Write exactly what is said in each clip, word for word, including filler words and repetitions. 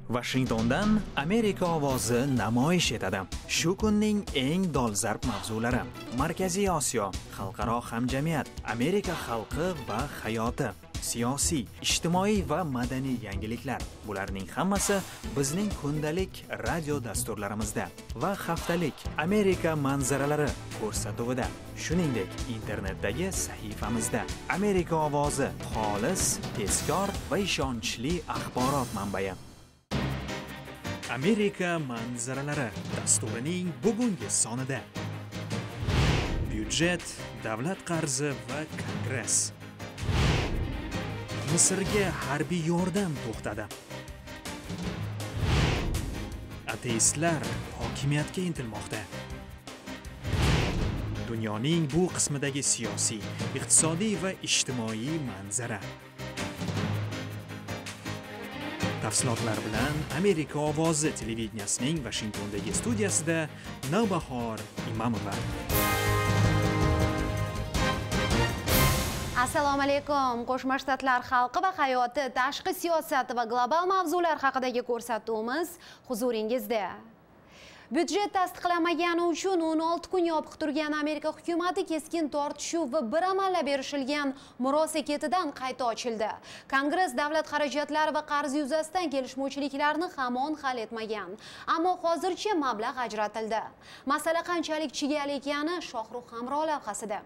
Washingtondan Amerika ovozi namoyish etadi. Shu kunning eng dolzarb mavzulari: Markaziy Osiyo, xalqaro hamjamiyat, Amerika xalqi va hayoti, siyosiy, ijtimoiy va madaniy yangiliklar. Bularning hammasi bizning kundalik radio dasturlarimizda va haftalik Amerika manzaralari ko'rsatuvida, shuningdek internetdagi sahifamizda. Amerika ovozi xolis, tezkor va ishonchli axborot manbai. Amerika manzaralari dasturining bugungi sonida byudjet, davlat qarzi va kongress. Misrga harbiy yordam to'xtadi. Ateistlar hokimiyatga intilmoqda. Dunyoning bu qismidagi siyosiy, iqtisodiy va ijtimoiy manzara. Tafsilotlar bilan Amerika ovozi televideniyasining Washingtondagi studiyasida Navbahor Imamova. Assalomu alaykum. Qo'shma Shtatlar xalqi va hayoti, tashqi siyosati va global mavzular haqidagi ko'rsatuvimiz huzuringizda. Byudjet tasdiqlanmagani uchun o'n olti kun yopiq turgan Amerika hukumati keskin tortishuv va bir amallab erishilgan murosa ketidan qayta ochildi. Kongress davlat xarajatlari va qarzi yuzasidan kelishmovchiliklarni hamon hal etmagan. Ammo hozircha mablag' ajratildi. Masala qanchalik chigal ekani Shohrux Hamro lavhasida.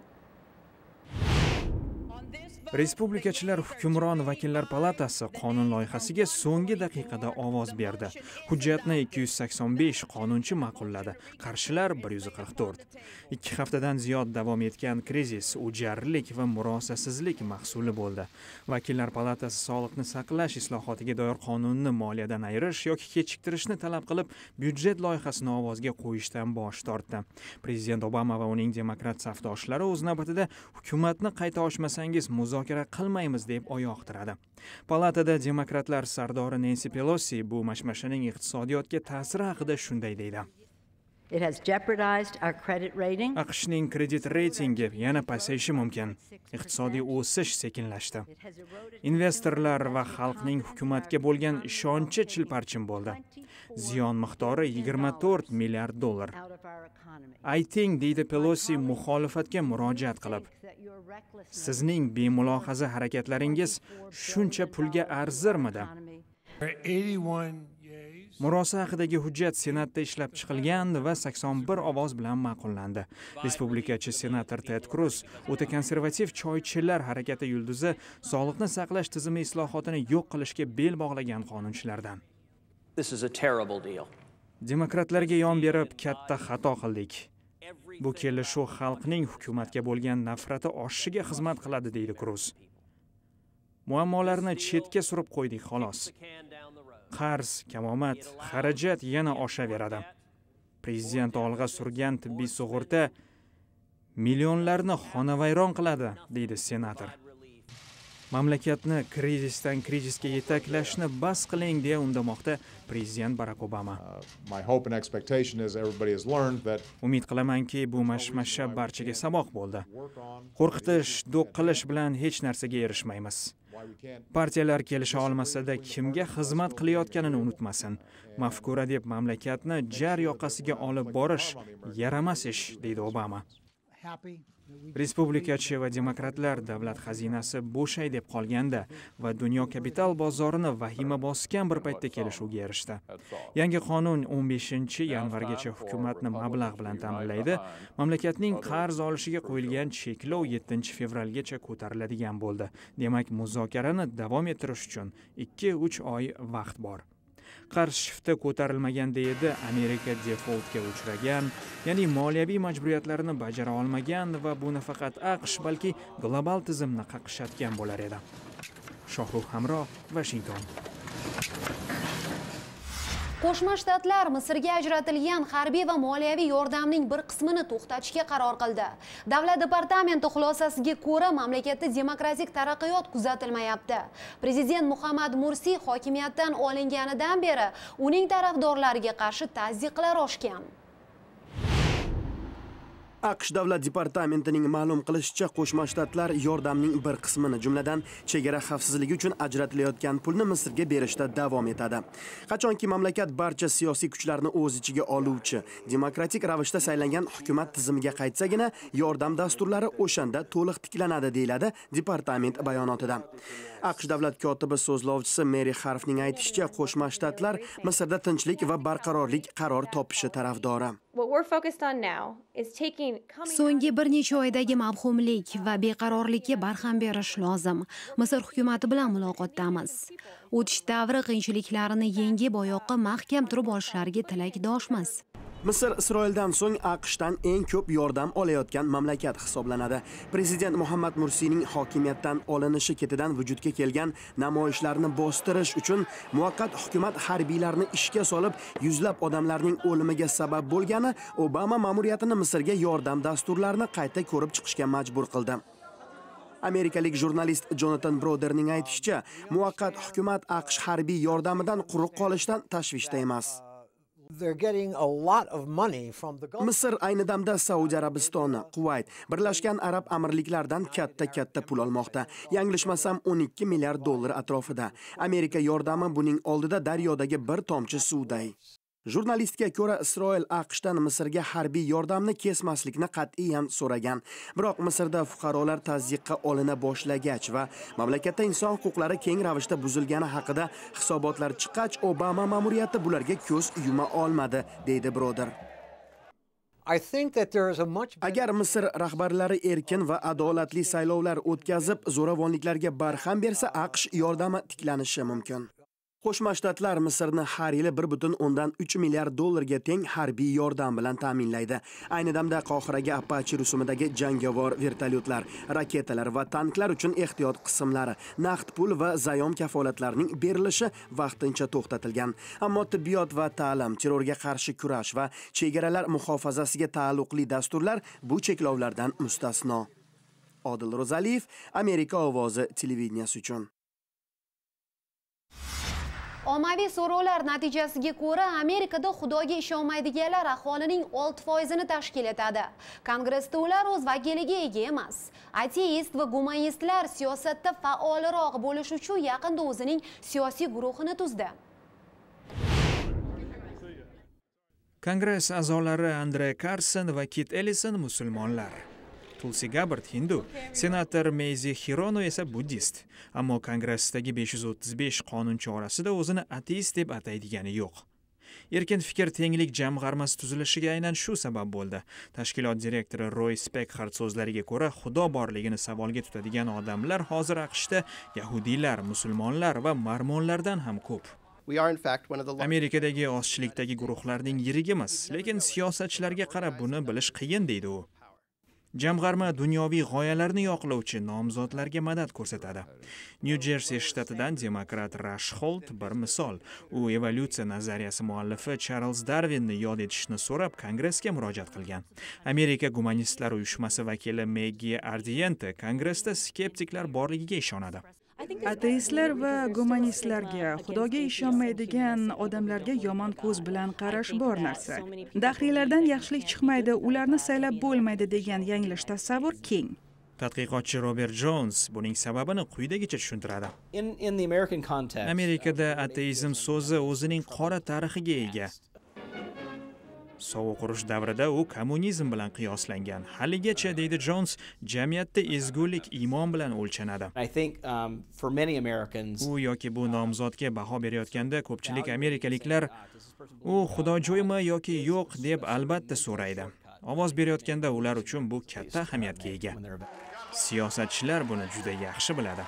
Respublikachilar hukmron vakillar palatasi qonun loyihasiga so'nggi daqiqada ovoz berdi. Hujjatni ikki yuz sakson besh qonunchi ma'qulladi, qarshilar bir yuz qirq to'rt. Ikki haftadan ziyod davom etgan krizis o'jarlik va murosasizlik mahsuli bo'ldi. Vakillar palatasi sog'liqni saqlash islohotiga doir qonunni moliyadan ayirish yoki kechiktirishni talab qilib, byudjet loyihasini ovozga qo'yishdan bosh tortdi. Prezident Obama va uning demokrat safdoshlari o'z navbatida hukumatni qayta ochmasangiz muzokara qilmaymiz deb oyoq tiradi. Palatada demokratlar sardori Nancy Pelosi bu mashmashaning iqtisodiyotga ta'siri haqida shunday deydi. It has jeopardized our credit rating. AQShning kredit reytingi yana pasayishi mumkin. Iqtisodiy o'sish sekinlashdi. Investorlar va xalqning hukumatga bo'lgan ishonchi chilparchin bo'ldi. Ziyon miqdori yigirma to'rt milliard dollar. Ayting, deydi Pelosi muxolifatga murojaat qilib. Sizning bemulohaza harakatlaringiz shuncha pulga arzirmidi? Murosa haqidagi hujjat Senatda ishlab chiqilgan va sakson bir ovoz bilan ma'qullandi. Respublikachi senator Ted Cruz o'ta konservativ choychilar harakati yulduzi sog'liqni saqlash tizimi islohotini yo'q qilishga bel bog'lagan qonunchilardan. This is a terrible deal. Demokratlarga yon berib katta xato qildik. Bu kelishuv xalqning hukumatga bo'lgan nafrati oshishiga xizmat qiladi, deydi Cruz. Muammolarni chetga surib qo'ydik xolos. Qarz, kamomad, xarajat yana oshaveradi. Prezident olg'a surgan tibbiy sug'urta millionlarni xonavayron qiladi, deydi senator. Mamlakatni krizisdan krizisga yetaklashni bas qiling deya undamoqda prezident Barack Obama. Umid qilamanki, bu mashmasha barchaga saboq bo'ldi. Qo'rqitish, do'q qilish bilan hech narsaga erishmaymiz. Partiyalar kelisha olmasada kimga xizmat qilayotganini unutmasin. Mafkura deb mamlakatni jar yoqasiga olib borish yaramas ish, deydi Obama. Respublikachi va demokratlar davlat xazinasi bo'shay deb qolganda va dunyo kapital bozorini vahima bosgan bir paytda kelishuvga erishdi. Yangi qonun o'n beshinchi yanvargacha hukumatni mablag' bilan ta'minlaydi. Mamlakatning qarz olishiga qo'yilgan cheklov yettinchi fevralgacha ko'tariladigan bo'ldi. Demak, muzokarani davom ettirish uchun ikki uch oy vaqt bor. Qarz shifti ko'tarilmaganda edi, Amerika defoltga uchragan, ya'ni moliyaviy majburiyatlarini bajara olmagan va bu nafaqat AQSh, balki global tizimni qaqshatgan bo'lar edi. Shohrux Hamro, Washington. Qo'shma Shtatlar Misrga ajratilgan harbiy va moliyaviy yordamning bir qismini to'xtatishga qaror qildi. Davlat departamenti xulosasiga ko'ra, mamlakatda demokratik taraqqiyot kuzatilmayapti. Prezident Muhammad Mursi hokimiyatdan olinganidan beri uning tarafdorlariga qarshi tazyiqlar oshgan. AQSh Davlat departamentining ma'lum qilishicha, Qo'shma Shtatlar yordamning bir qismini, jumladan chegara xavfsizligi uchun ajratilayotgan pulni Misrga berishda davom etadi. Qachonki mamlakat barcha siyosiy kuchlarni o'z ichiga oluvchi, demokratik ravishda saylangan hukumat tizimiga qaytsagina, yordam dasturlari o'shanda to'liq tiklanadi, deyiladi departament bayonotida. AQSh davlat kotibi so'zlovchisi Meri Harfning aytishicha, Qo'shma Shtatlar Misrda tinchlik va barqarorlik qaror topishi tarafdori. So'nggi bir necha oydagi mavhumlik va beqarorlikka barham berish lozim. Misr hukumati bilan muloqotdamiz. O'tish davri qiyinchiliklarini yengib, oyoqqa mahkam turib olishlariga tilakdoshmiz. Misr Isroildan so'ng AQShdan eng ko'p yordam olayotgan mamlakat hisoblanadi. Prezident Muhammad Mursiyning hokimiyatdan olinishi ketidan vujudga kelgan namoyishlarni bostirish uchun muvaqqat hukumat harbiylarni ishga solib, yuzlab odamlarning o'limiga sabab bo'lgani Obama ma'muriyatini Misrga yordam dasturlarini qayta ko'rib chiqishga majbur qildi. Amerikalik jurnalist Jonathan Broderning aytishicha, muvaqqat hukumat AQSh harbiy yordamidan quruq qolishdan tashvishda emas. Misr ayni damda Saudiya Arabistoni, Kuvayt, Birlashgan Arab Amirliklaridan katta-katta pul olmoqda. Yanglishmasam o'n ikki milliard dollar atrofida. Amerika yordami buning oldida daryodagi bir tomchi suvday. Jurnalistga ko'ra, Isroil AQShdan Misrga harbiy yordamni kesmaslikni qat'iyan so'ragan. Biroq Misrda fuqarolar tazyiqqa olina boshlagach va mamlakatda inson huquqlari keng ravishda buzilgani haqida hisobotlar chiqqach, Obama ma'muriyati bularga ko'z yuma olmadi, deydi Broder. Agar Misr rahbarlari erkin va adolatli saylovlar o'tkazib, zo'ravonliklarga barham bersa, AQSh yordami tiklanishi mumkin. Qo'shma Shtatlar Misrni har yili bir butun o'ndan uch milliard dollarga teng harbiy yordam bilan ta'minlaydi. Ayni damda Qohiraga Apache rusumidagi jangovar vertolyotlar, raketalar va tanklar uchun ehtiyot qismlari, naqd pul va zayom kafolatlarining berilishi vaqtincha to'xtatilgan. Ammo tibbiyot va ta'lim, terrorga qarshi kurash va chegaralar muhofazasiga taalluqli dasturlar bu cheklovlardan mustasno. Odil Ro'zaliyev, Amerika ovozi televideniyasi uchun. Ommaviy so'rovlar natijasiga ko'ra, Amerikada Xudoga ishonmaydiganlar aholining olti foizini tashkil etadi. Kongressda ular o'z vakiliga ega emas. Ateist va gumanistlar siyosatda faolroq bo'lish uchun yaqinda o'zining siyosiy guruhini tuzdi. Kongress a'zolari Andre Carson va Kit Ellison musulmonlar. Tulsi Gabbard hindu, senator Mazie Hirono esa buddist. Ammo Kongressdagi besh yuz o'ttiz besh qonunchi orasida o'zini ateist deb ataydigani yo'q. Erkin fikr tenglik jamg'armasi tuzilishiga aynan shu sabab bo'ldi. Tashkilot direktori Roy Speckhardt so'zlariga ko'ra, Xudo borligini savolga tutadigan odamlar hozir AQShda yahudiylar, musulmonlar va mormonlardan ham ko'p. Amerikadagi ozchilikdagi guruhlarning yirigimiz, lekin siyosatchilarga qarab buni bilish qiyin, deydi u. Jamg'arma dunyoviy g'oyalarni yoqlovchi nomzodlarga madad ko'rsatadi. New Jersey shtatidan demokrat Rush Holt bir misol. U evolyutsiya nazariyasi muallifi Charles Darwinni yod etishni so'rab Kongressga murojaat qilgan. Amerika gumanistlar uyushmasi vakili Maggie Ardiente Kongressda skeptiklar borligiga ishonadi. Ateistlar va gumanistlarga, Xudoga ishonmaydigan odamlarga yomon ko'z bilan qarash bor narsa. Dahriylardan yaxshilik chiqmaydi, ularni saylab bo'lmaydi degan yanglish tasavvur keng. Tadqiqotchi Robert Jones buning sababini quyidagicha tushuntiradi. Amerikada ateizm so'zi o'zining qora tarixiga ega. Sovuq urush davrida u kommunizm bilan qiyoslangan. Haligacha, deydi Jones, jamiyatda ezgulik iymon bilan o'lchanadi. U yoki bu nomzodga baho berayotganda ko'pchilik amerikaliklar u xudojo'ymi yoki yo'q deb albatta so'raydi. Ovoz berayotganda ular uchun bu katta ahamiyatga ega. Siyosatchilar buni juda yaxshi biladi.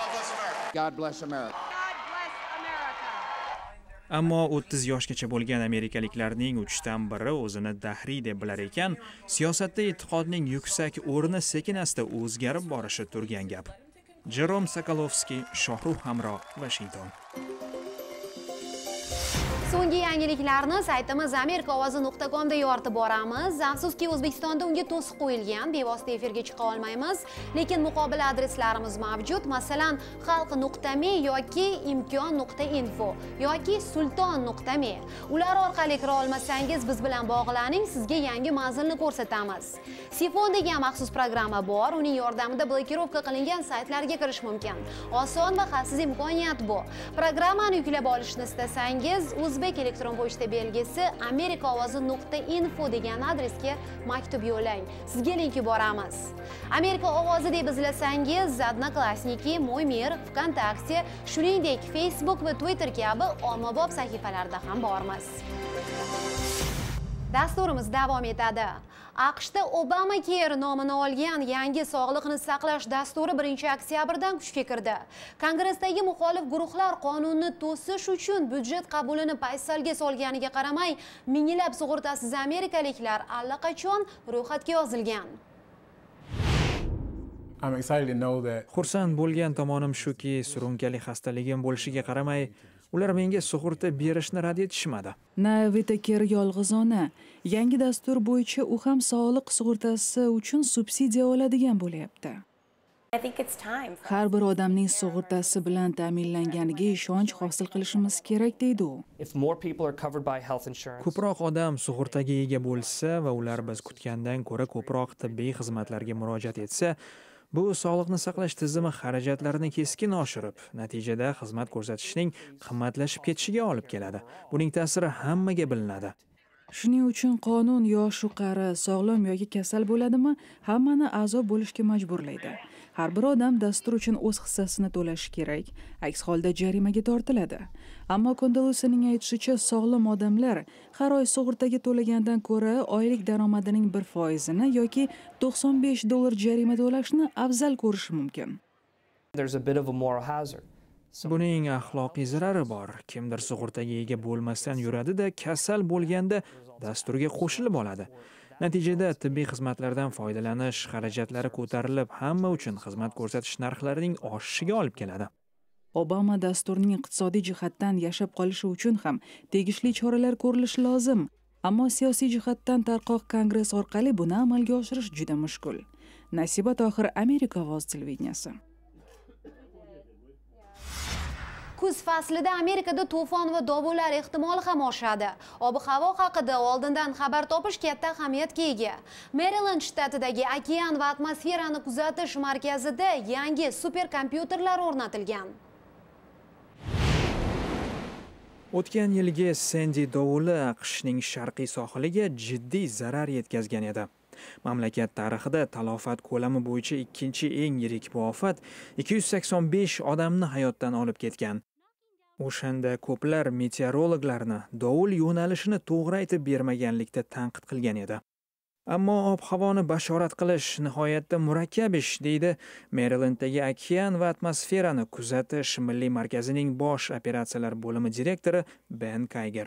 Ammo o'ttiz yoshgacha bo'lgan amerikaliklarning uchdan biri o'zini dahriy deb bilar ekan, siyosatda e'tiqodning yuksak o'rni sekin-asta o'zgarib borishi turgan gap. Jerom Sokolovskiy, Shohruh Hamro, Washington. So'nggi yangiliklarni saytimiz amerika ovozi nuqta com da yoritib boramiz. Afsuski, O'zbekistonda unga to'siq qo'yilgan, bevosita efirga chiqa olmaymiz, lekin muqobil adreslarimiz mavjud. Masalan, xalq nuqta me yoki imkon nuqta info yoki sulton nuqta me. Ular orqali kira olmasangiz, biz bilan bog'laning, sizga yangi manzilni ko'rsatamiz. Sifon degan maxsus programma bor, uning yordamida blokirovka qilingan saytlarga kirish mumkin. Oson va xavfsiz imkoniyat bu. Programmani yuklab olishni istasangiz, O'zbek elektron pochta belgisi amerika ovozi nuqta info degan adresga maktub yo'llang. Sizga link yuboramiz. Amerika ovozi deb izlasangiz, Odnoklassniki, Mo'ymir, VKontakte, shuningdek Facebook va Twitter kabi ommabop sahifalarda ham bormiz. Dasturimiz davom etadi. AQShda Obamacare nomini olgan yangi sog'liqni saqlash dasturi birinchi oktyabrdan kuchga kirdi. Kongressdagi muxolif guruhlar qonunni to'sish uchun byudjet qabulini paysalga solganiga qaramay, minglab sug'urtasiz amerikaliklar allaqachon ro'yxatga yozilgan. Xursand bo'lgan tomonim shuki, surunkali xastaligim bo'lishiga qaramay, ular menga sug'urta berishni rad etishmadi. Navitacare yolg'izona. Yangi dastur bo'yicha u ham sog'liq sug'urtasi uchun subsidiya oladigan bo'lyapti. Har bir odamning sug'urtasi bilan ta'minlanganiga ishonch hosil qilishimiz kerak, deydi u. Ko'proq odam sug'urtaga ega bo'lsa va ular biz kutgandan ko'ra ko'proq tibbiy xizmatlarga murojaat etsa, bu sog'liqni saqlash tizimi xarajatlarini keskin oshirib, natijada xizmat ko'rsatishning qimmatlashib ketishiga olib keladi. Buning ta'siri hammaga bilinadi. Shuning uchun qonun yosh-u qari, sog'lom yoki kasal bo'ladimi, hammani a'zo bo'lishga majburlaydi. Har bir odam dastur uchun o'z hissasini to'lashi kerak, aks holda jarimaga tortiladi. Ammo Kondalusining aytishicha, sog'lom odamlar har oy sug'urtaga to'lagandan ko'ra oylik daromadining bir foizini yoki to'qson besh dollar jarima to'lashni afzal ko'rishi mumkin. Buning axloqiy zarari bor. Kimdir sug'urtaga ega bo'lmasdan yuradi-da, kasal bo'lganda dasturga qo'shilib oladi. Natijada tibbiy xizmatlardan foydalanish xarajatlari ko'tarilib, hamma uchun xizmat ko'rsatish narxlarining oshishiga olib keladi. Obama dasturning iqtisodiy jihatdan yashab qolishi uchun ham tegishli choralar ko'rilishi lozim. Ammo siyosiy jihatdan tarqoq Kongress orqali buni amalga oshirish juda mushkul. Nasiba Tohir, Amerika ovozi televideniyasi. Kuz faslida Amerikada to'fon va dovullar ehtimoli ham oshadi. Ob-havo haqida oldindan xabar topish katta ahamiyatga ega. Maryland shtatidagi okean va atmosferani kuzatish markazida yangi superkompyuterlar o'rnatilgan. O'tgan yilgi Sandy dovuli AQShning sharqiy sohiliga jiddiy zarar yetkazgan edi. Mamlakat tarixida talofat ko'lami bo'yicha ikkinchi eng yirik bu ofat ikki yuz sakson besh odamni hayotdan olib ketgan. O'shanda ko'plar meteorologlarni dovul yo'nalishini to'g'ri aytib bermaganlikda tanqid qilgan edi. Ammo ob-havoni bashorat qilish nihoyatda murakkab ish, deydi Marylanddagi okean va atmosferani kuzatish milliy markazining bosh operatsiyalar bo'limi direktori Ben Kayger.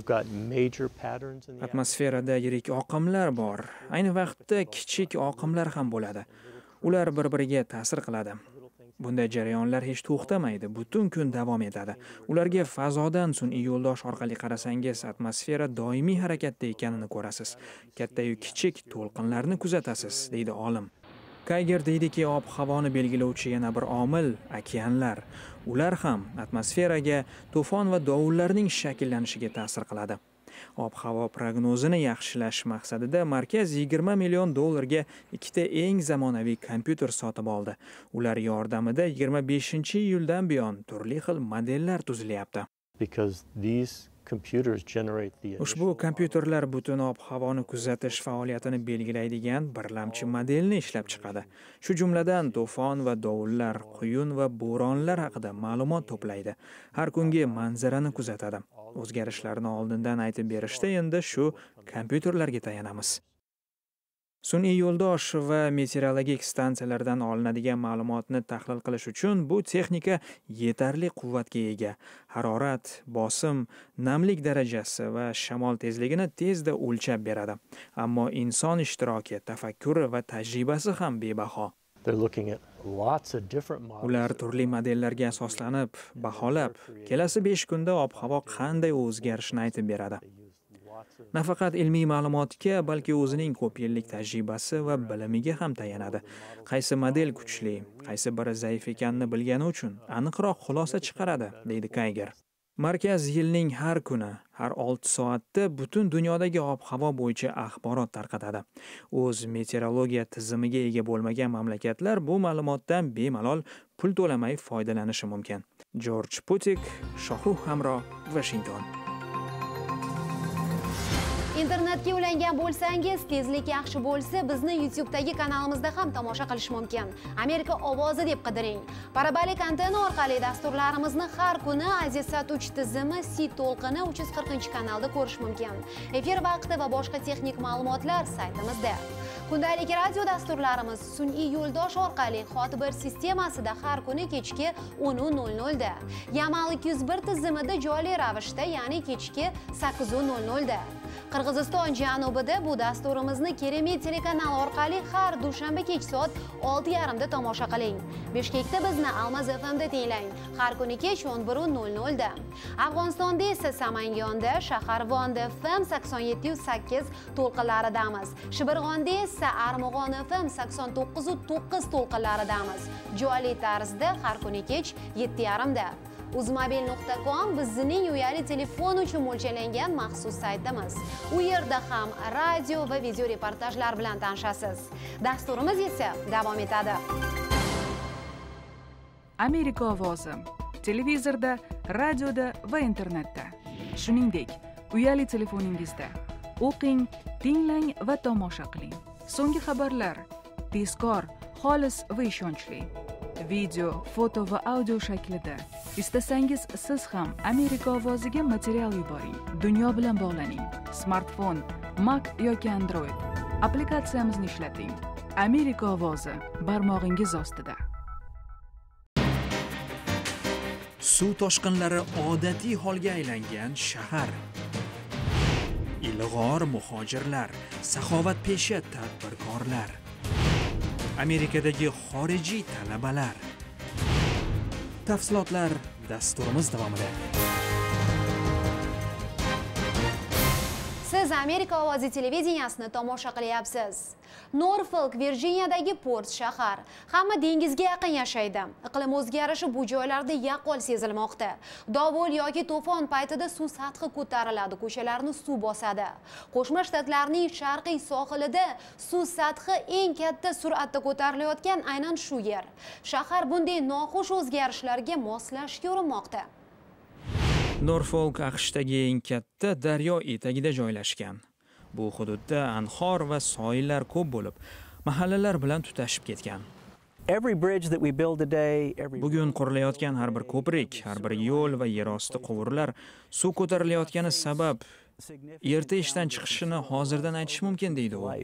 Atmosferada yirik oqimlar bor. Ayni vaqtda kichik oqimlar ham bo'ladi. Ular bir-biriga ta'sir qiladi. Bunday jarayonlar hech to'xtamaydi, butun kun davom etadi. Ularga fazodan sun'iy yo'ldosh orqali qarasangiz, atmosfera doimiy harakatda ekanini ko'rasiz. Katta-yu kichik to'lqinlarni kuzatasiz, deydi olim. Kayger deydiki, ob-havoni belgilovchi yana bir omil okeanlar. Ular ham atmosferaga, to'fon va dovullarning shakllanishiga ta'sir qiladi. Ob-havo prognozini yaxshilash maqsadida markaz yigirma million dollarga ikkita eng zamonaviy kompyuter sotib oldi. Ular yordamida yigirma beshinchi iyuldan buyon turli xil modellar tuzilyapti. Ushbu kompyuterlar butun ob-havoni kuzatish faoliyatini belgilaydigan birlamchi modelni ishlab chiqadi. Shu jumladan to'fon va dovullar, quyun va bo'ronlar haqida ma'lumot to'playdi. Har kungi manzarani kuzatadi. O'zgarishlarni oldindan aytib berishda endi shu kompyuterlarga tayanamiz. Sun'iy yo'ldosh va meteorologik stansiyalardan olinadigan ma'lumotni tahlil qilish uchun bu texnika yetarli quvvatga ega. Harorat, bosim, namlik darajasi va shamol tezligini tezda o'lchab beradi. Ammo inson ishtiroki, tafakkuri va tajribasi ham bebaho. Ular turli modellarga asoslanib, baholab, kelasi besh kunda ob-havo qanday o'zgarishini aytib beradi. Nafaqat ilmiy ma'lumotga, balki o'zining ko'p yillik tajribasi va bilimiga ham tayanadi. Qaysi model kuchli, qaysi biri zaif ekanini bilgani uchun aniqroq xulosa chiqaradi, deydi Kayger. Markaz yilning har kuni, har olti soatda butun dunyodagi ob-havo bo'yicha axborot tarqatadi. O'z meteorologiya tizimiga ega bo'lmagan mamlakatlar bu ma'lumotdan bemalol pul to'lamay foydalanishi mumkin. Jorj Putik, Shohruh Hamro, Washington. Internetga ulangan bo'lsangiz, tezlik yaxshi bo'lsa, bizni YouTube'dagi kanalimizda ham tomosha qilish mumkin. Amerika ovozi deb qidiring. Parabolik antenna orqali dasturlarimizni har kuni Azisat uch tizimi C to'lqini uch yuz qirqinchi kanalda ko'rish mumkin. Efir vaqti va boshqa texnik ma'lumotlar saytimizda. Kundalik radio dasturlarimiz sun'iy yo'ldosh orqali Hot bir sistemasida har kuni kechki o'n nol nol da, Yamal ikki yuz bir tizimida jonli ravishda, ya'ni kechki sakkiz nol nol da. Qirg'iziston janubida bu dasturimizni Keremet telekanali orqali har dushanba kech soat olti yarim da tomosha qiling. Bishkekda bizni Almaz F M da tinglang, har kuni kech o'n bir nol nol da. Afg'onistonda esa Samangonda, Shaharvonda F M sakson yetti sakkiz to'lqinlaridamiz. Shibirg'onda esa Armug'on F M sakson to'qqiz to'qqiz to'lqinlaridamiz. Jonli tarzda har kuni kech yetti yarim da. uzmobil nuqta com bizning uyali telefon uchun mo'ljallangan maxsus saytimiz. U yerda ham radio va video reportajlar bilan tanishasiz. Dasturimiz esa davom etadi. Amerika ovozi. Televizorda, radioda va internetda. Shuningdek, uyali telefoningizda. O'qing, tinglang va tomosha qiling. So'nggi xabarlar tezkor, xolis va ishonchli. Video, foto va audio shaklida. Istasangiz siz ham Amerika ovoziga material yuboring. Dunyo bilan bog'laning. Smartfon, Mac yoki Android. Applikatsiyamizni ishlating. Amerika ovozi barmog'ingiz ostida. Suv toshqinlari odatiy holga aylangan shahar. Ilg'or muhojirlar, saxovatpesha tadbirkorlar. Amerikadagi xorijiy talabalar. Tafsilotlar dasturimiz davomida. Siz Amerika ovozi televideniyasini tomosha qilyapsiz. Norfolk, Virginiyadagi port shahar. Hamma dengizga yaqin yashaydi. Iqlim o'zgarishi bu joylarda yaqqol sezilmoqda. Dovul yoki to'fon paytida suv sathi ko'tariladi, ko'chalarni suv bosadi. Qo'shma Shtatlarning sharqiy sohilida suv sathi eng katta sur'atda ko'tarilayotgan aynan shu yer. Shahar bunday noxush o'zgarishlarga moslashga urinmoqda. Norfolk AQShdagi eng katta daryo etagida joylashgan. Bu hududda anhor va soyillar ko'p bo'lib, mahallalar bilan tutashib ketgan. Bugun qurilayotgan har bir ko'prik, har bir yo'l va yerosti quvurlar suv ko'tarilayotgani sabab erta ishdan chiqishini hozirdan aytish mumkin, deydi u.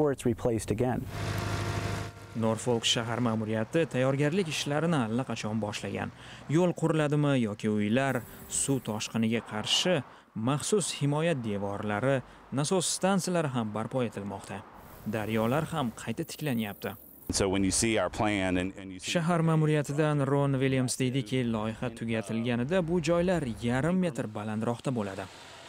Norfolk shahar ma'muriyati tayyorgarlik ishlarini allaqachon boshlagan. Yo'l quriladimi yoki uylar suv toshqiniga qarshi maxsus himoya devorlari, nasos stansiyalari ham barpo etilmoqda. Daryolar ham qayta tiklanyapti. Shahar ma'muriyatidan Ron Williams deydiki, loyiha tugatilganida bu joylar yarim metr balandroqda bo'ladi.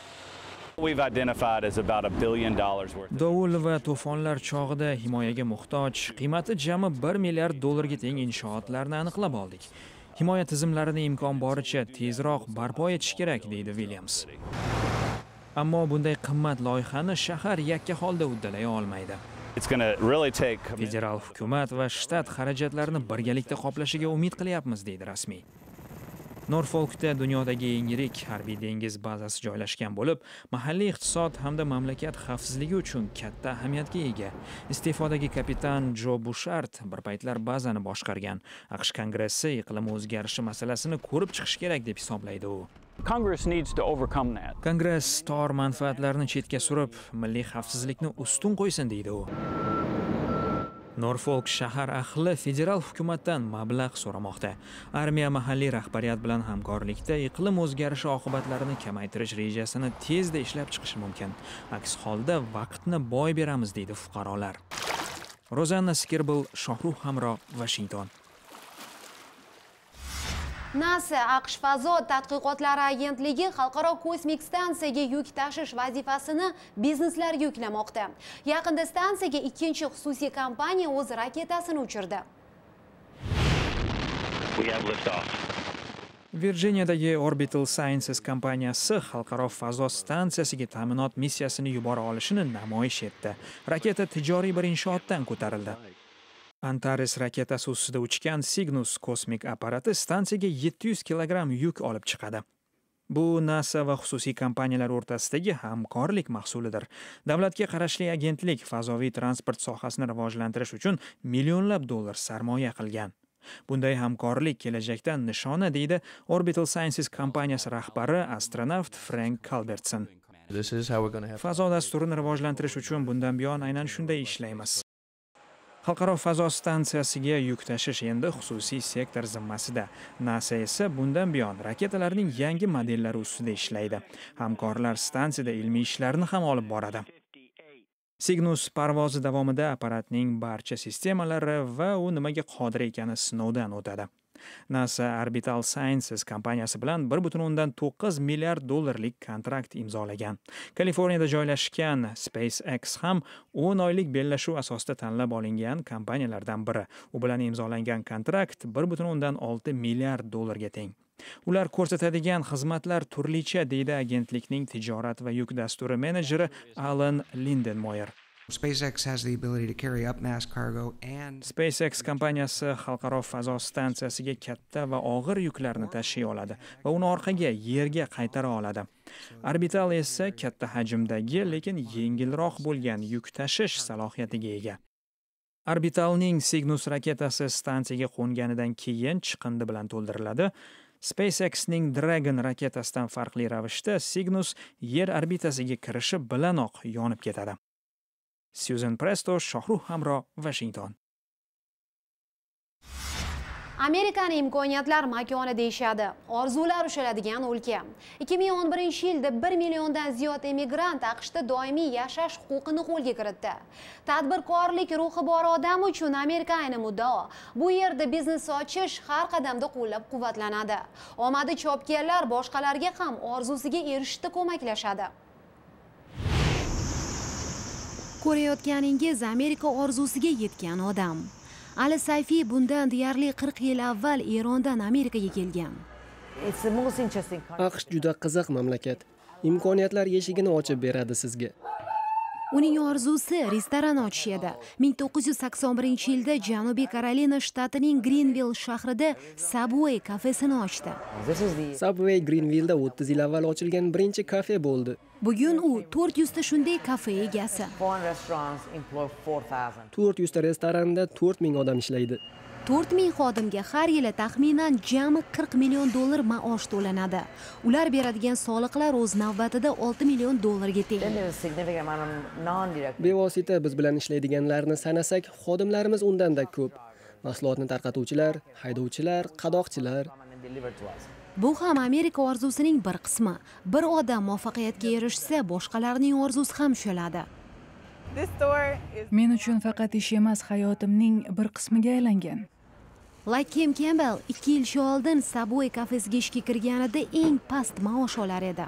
Dovul va to'fonlar chog'ida himoyaga muhtoj, qiymati jami bir milliard dollarga teng inshootlarni aniqlab oldik. Himoya tizimlarini imkon boricha tezroq barpo etish kerak, deydi Williams. Ammo bunday qimmat loyihani shahar yakka holda uddalay olmaydi. Federal hukumat va shtat xarajatlarini birgalikda qoplashiga umid qilyapmiz, deydi rasmiy. Norfolkda dunyodagi eng yirik harbiy dengiz bazasi joylashgan bo'lib, mahalliy iqtisod hamda mamlakat xavfsizligi uchun katta ahamiyatga ega. Iste'fodagi kapitan Jo Bushard bir paytlar bazani boshqargan. AQSh Kongressi iqlim o'zgarishi masalasini ko'rib chiqish kerak deb hisoblaydi u. Kongress tor manfaatlarni chetga surib, milliy xavfsizlikni ustun qo'ysin, deydi u. Norfolk shahar ahli federal hukumatdan mablag' so'ramoqda. Armiya mahalliy rahbariyat bilan hamkorlikda iqlim o'zgarishi oqibatlarini kamaytirish rejasini tezda ishlab chiqishi mumkin. Aks holda vaqtni boy beramiz, deydi fuqarolar. Rozanna Skirble, Shohruh Hamro, Washington. NASA AQSh Fazo tadqiqotlari agentligi xalqaro kosmik stansiyaga yuk tashish vazifasini bizneslarga yuklamoqda. Yaqinda stansiyaga ikkinchi xususiy kompaniya o'z raketasini uchirdi. Virginiyadagi Orbital Sciences kompaniyasi xalqaro fazo stansiyasiga ta'minot missiyasini yubora olishini namoyish etdi. Raketa tijoriy bir inshootdan ko'tarildi. Antares raketasi ustida uchgan Cygnus kosmik apparati stansiyaga yetti yuz kilogramm yuk olib chiqadi. Bu NASA va xususiy kompaniyalar o'rtasidagi hamkorlik mahsulidir. Davlatga qarashli agentlik fazoviy transport sohasini rivojlantirish uchun millionlab dollar sarmoya qilgan. Bunday hamkorlik kelajakdan nishona, deydi Orbital Sciences kompaniyasi rahbari astronavt Frank Culbertson. Fazo dasturini rivojlantirish uchun bundan buyon aynan shunday ishlaymiz. Xalqaro fazo stansiyasiga yuk tashish endi xususiy sektor zimmasida. NASA esa bundan buyon raketalarning yangi modellari ustida ishlaydi. Hamkorlar stansiyada ilmiy ishlarni ham olib boradi. Cygnus parvozi davomida apparatning barcha sistemalari va u nimaga qodir ekani sinovdan o'tadi. NASA Orbital Sciences kompaniyasi bilan bir butun o'ndan to'qqiz milliard dollarlik kontrakt imzolagan. Kaliforniyada joylashgan SpaceX ham o'n oylik bellashuv asosida tanlab olingan kompaniyalardan biri. U bilan imzolangan kontrakt bir butun o'ndan olti milliard dollarga teng. Ular ko'rsatadigan xizmatlar turlicha, deydi agentlikning tijorat va yuk dasturi menejeri Alan Lindenmoyer. SpaceX has the ability to carry up mass cargo and SpaceX kompaniyasi xalqaro fazo stansiyasiga katta va og'ir yuklarni tashiy oladi va uni orqaga yerga qaytara oladi. Orbital esa katta hajmdagi, lekin yengilroq bo'lgan yuk tashish salohiyatiga ega. Orbitalning Cygnus raketasi stansiyaga qo'nganidan keyin chiqindi bilan to'ldiriladi. SpaceXning Dragon raketasidan farqli ravishda Cygnus yer orbitasiga kirishi bilanoq yonib ketadi. Susan Presto, Shohrux Hamro, Washington. Amerikani imkoniyatlar makoni deyishadi. Orzular ushaladigan o'lka. ikki ming o'n birinchi yilda bir milliondan ziyod emigrant AQShda doimiy yashash huquqini qo'lga kiritdi. Tadbirkorlik ruhi bor odam uchun Amerika ayni muddao. Bu yerda biznes ochish har qadamda qo'llab-quvvatlanadi. Omadi chopganlar boshqalarga ham orzusiga erishishda ko'maklashadi. Ko'rayotganingiz Amerika orzusiga yetgan odam. Ali Sayfi bundan deyarli qirq yil avval Erondan Amerikaga kelgan. AQSh juda qiziq mamlakat. Imkoniyatlar eshigini ochib beradi sizga. Uning orzusi restoran ochish edi. ming to'qqiz yuz sakson birinchi yilda Janubiy Karolina shtatining Greenville shahrida Subway kafesini ochdi. Subway Greenville'da o'ttiz yil avval ochilgan birinchi kafe bo'ldi. Bugun u to'rt yuz ta shunday kafe egasi. to'rt yuz ta restoranda to'rt ming odam ishlaydi. to'rt ming xodimga har yili taxminan jami qirq million dollar maosh to'lanadi. Ular beradigan soliqlar o'z navbatida olti million dollarga teng. Bevosita biz bilan ishlaydiganlarni sanasak, xodimlarimiz undanda ko'p. Mahsulotni tarqatuvchilar, haydovchilar, qadoqchilar. Bu ham Amerika orzusining bir qismi. Bir odam muvaffaqiyatga erishsa, boshqalarning orzusi ham ushaladi. Men uchun faqat ish emas, hayotimning bir qismiga aylangan. Lakim Campbell ikki yil oldin Subway kafesiga ishga kirganida eng past maosh olar edi.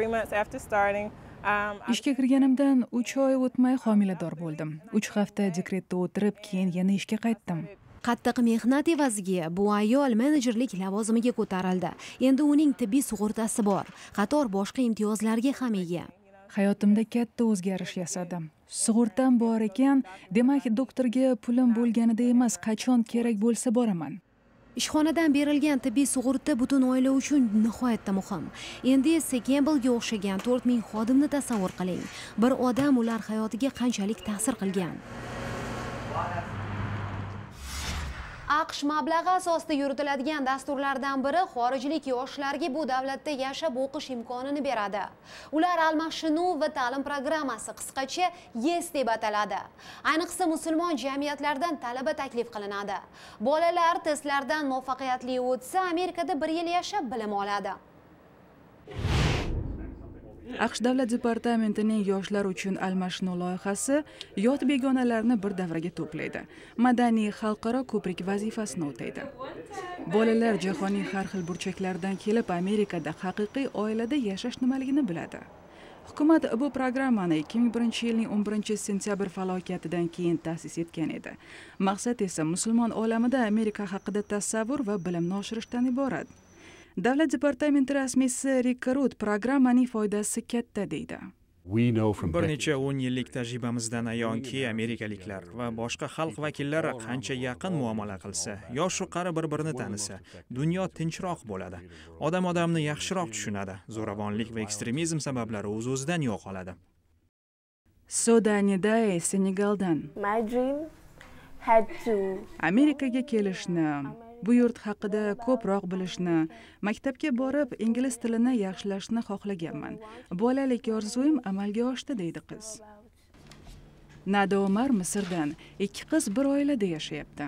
Ishga kirganimdan uch oy o'tmay homilador bo'ldim. uch hafta dekretda o'tirib, keyin yana ishga qaytdim. Qattiq mehnat evaziga bu ayol menejerlik lavozimiga ko'tarildi. Endi uning tibbiy sug'urtasi bor, qator boshqa imtiyozlarga ham ega. Hayotimda katta o'zgarish yasadim. Sug'urtam bor ekan, demak doktorga pulim bo'lganida emas, qachon kerak bo'lsa boraman. Ishxonadan berilgan tibbiy sug'urta butun oila uchun nihoyatda muhim. Endi esa Campbellga o'xshagan to'rt ming xodimni tasavvur qiling. Bir odam ular hayotiga qanchalik ta'sir qilgan. AQSh mablag'i asosida yuritiladigan dasturlardan biri xorijlik yoshlarga bu davlatda yashab o'qish imkonini beradi. Ular almashinuv va ta'lim programmasi, qisqacha YES deb ataladi. Ayniqsa musulmon jamiyatlardan talaba taklif qilinadi. Bolalar testlardan muvaffaqiyatli o'tsa, Amerikada bir yil yashab bilim oladi. aqsh davlat departamentining yoshlar uchun almashinuv loyihasi yot begonalarni bir davraga to'playdi, madaniy xalqaro ko'prik vazifasini o'taydi. Bolalar jahonning har xil burchaklaridan kelib Amerikada haqiqiy oilada yashash nimaligini biladi. Hukumat bu programmani ikki ming birinchi yilning o'n birinchi sentyabr falokatidan keyin ta'sis etgan edi. Maqsad esa musulmon olamida Amerika haqida tasavvur va bilimni oshirishdan iborat. Davlat departamenti rasmiysi Rick Root programmaning foydasi katta deydi. Bir necha o'n yillik tajribamizdan ayonki, amerikaliklar va boshqa xalq vakillari qancha yaqin muomala qilsa, yosh-u qari bir-birini tanisa, dunyo tinchroq bo'ladi. Odam odamni yaxshiroq tushunadi. Zo'ravonlik va ekstremizm sabablari o'z-o'zidan yo'qoladi. Sodaniday, Senegaldan. Amerikaga kelishni, bu yurt haqida ko'proq bilishni, maktabga borib ingliz tilini yaxshilashni xohlaganman. Bolalik orzuyim amalga oshdi deydi qiz. Nada Omar Misrdan, ikki qiz bir oilada yashayapti.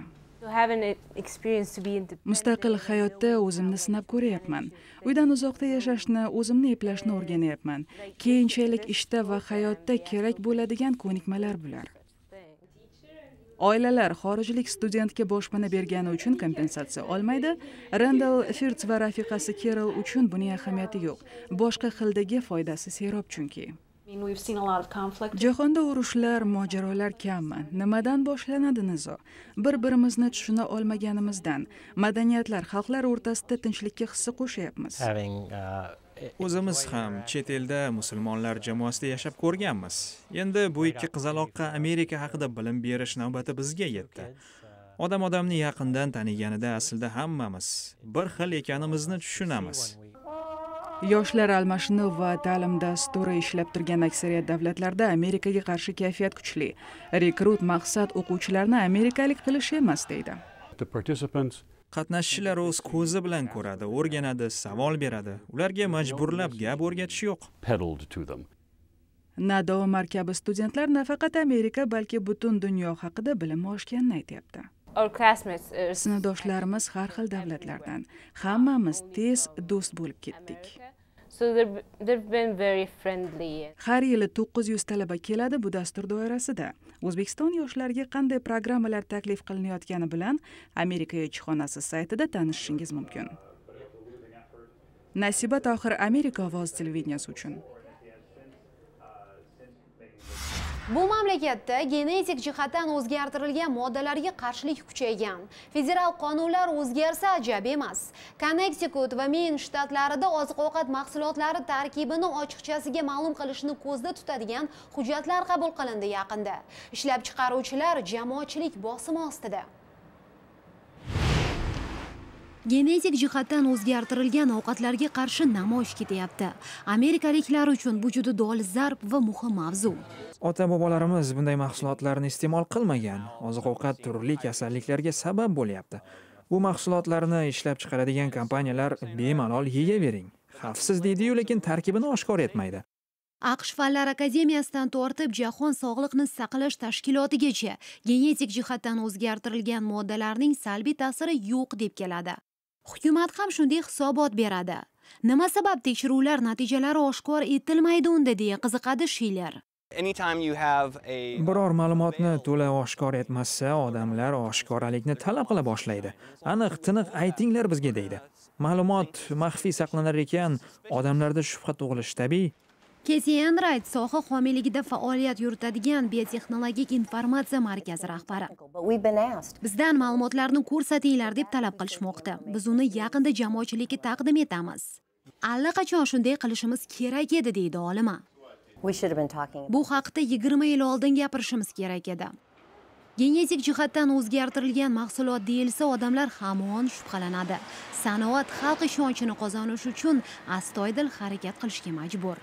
Mustaqil hayotda o'zimni sinab ko'ryapman. Uydan uzoqda yashashni, o'zimni eplashni o'rganyapman. Keyinchalik ishda va hayotda kerak bo'ladigan ko'nikmalar bular. Oilalar xorijlik studentga boshpana bergani uchun kompensatsiya olmaydi. Randall Firtz va rafiqasi Carol uchun buning ahamiyati yo'q. Boshqa xildagi foydasi serob chunki. Jahonda urushlar, mojarolar kammi? Nimadan boshlanadi nizo? Bir-birimizni tushuna olmaganimizdan, madaniyatlar, xalqlar o'rtasida tinchlikka hissa qo'shyapmiz. O'zimiz ham chet elda musulmonlar jamoasida yashab ko'rganmiz. Endi bu ikki qizaloqqa Amerika haqida bilim berish navbati bizga yetdi. Odam odamni yaqindan taniganida aslida hammamiz bir xil ekanimizni tushunamiz. Yoshlar almashinuv va ta'lim dasturi ishlab turgan aksariyat davlatlarda Amerikaga qarshi kayfiyat kuchli. Rekrut maqsad o'quvchilarni amerikalik qilish emas deydi. Qatnashchilar o'z ko'zi bilan ko'radi, o'rganadi, savol beradi. Ularga majburlab gap o'rgatish yo'q. Nada Omar kabi studentlar nafaqat Amerika, balki butun dunyo haqida bilim olishganini aytyapti. Sinfdoshlarimiz har xil davlatlardan. Hammamiz tez do'st bo'lib ketdik. Har yili to'qqiz yuz talaba keladi bu dastur doirasida. O'zbekiston yoshlariga qanday programmalar taklif qilinayotgani bilan Amerika elchixonasi saytida tanishishingiz mumkin. Nasiba Tohir, Amerika ovoz televideniyasi uchun. Bu mamlakatda genetik jihatdan o'zgartirilgan moddalarga qarshilik kuchaygan. Federal qonunlar o'zgarsa ajab emas. Connecticut va Maine shtatlarida oziq-ovqat mahsulotlari tarkibini ochiqchasiga ma'lum qilishni ko'zda tutadigan hujjatlar qabul qilindi yaqinda. Ishlab chiqaruvchilar jamoatchilik bosimi ostida. Genetik jihatdan o'zgartirilgan ovqatlarga qarshi namoyish ketyapti. Amerikaliklar uchun bu juda dolzarb va muhim mavzu. Ota-bobolarimiz bunday mahsulotlarni iste'mol qilmagan. Oziq-ovqat turli kasalliklarga sabab bo'lyapti. Bu mahsulotlarni ishlab chiqaradigan kompaniyalar bemalol yeyavering. Xavfsiz deydi-yu, lekin tarkibini oshkor etmaydi. AQSh Fanlar akademiyasidan tortib Jahon sog'liqni saqlash tashkilotigacha genetik jihatdan o'zgartirilgan moddalarning salbiy ta'siri yo'q deb keladi. Hukumat ham shunday hisobot beradi. Nima sabab tekshiruvlar natijalari oshkor etilmaydi unda deya qiziqadi Schiller. Biror ma'lumotni to'la oshkor etmasa, odamlar oshkoralikni talab qila boshlaydi. Aniq, tiniq aytinglar bizga deydi. Ma'lumot maxfiy saqlanar ekan, odamlarda shubha tug'ilishi tabiiy. Casey Enright soha homiyligida faoliyat yuritadigan biotexnologik informatsiya markazi rahbari. Bizdan ma'lumotlarni ko'rsatinglar deb talab qilishmoqda. Biz uni yaqinda jamoatchilikka taqdim etamiz. Allaqachon shunday qilishimiz kerak edi deydi olima. Bu haqda yigirma yil oldin gapirishimiz kerak edi. Genetik jihatdan o'zgartirilgan mahsulot deyilsa, odamlar hamon shubhalanadi. Sanoat xalq ishonchini qozonish uchun astoydil harakat qilishga majbur.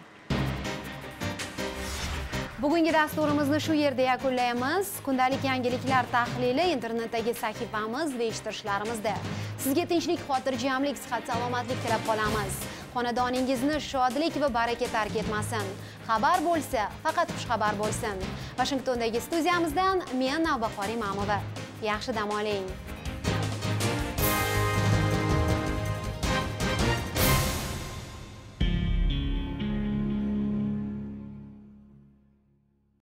Bugungi dasturimizni shu yerda yakunlaymiz. Kundalik yangiliklar tahlili internetdagi sahifamiz va eshittirishlarimizda. Sizga tinchlik, xotirjamlik, sihat, salomatlik tilab qolamiz. Xonadoningizni shodlik va baraka tark etmasin. Xabar bo'lsa, faqat xushxabar bo'lsin. Washingtondagi studiyamizdan men Navbahor Imamova. Yaxshi dam oling.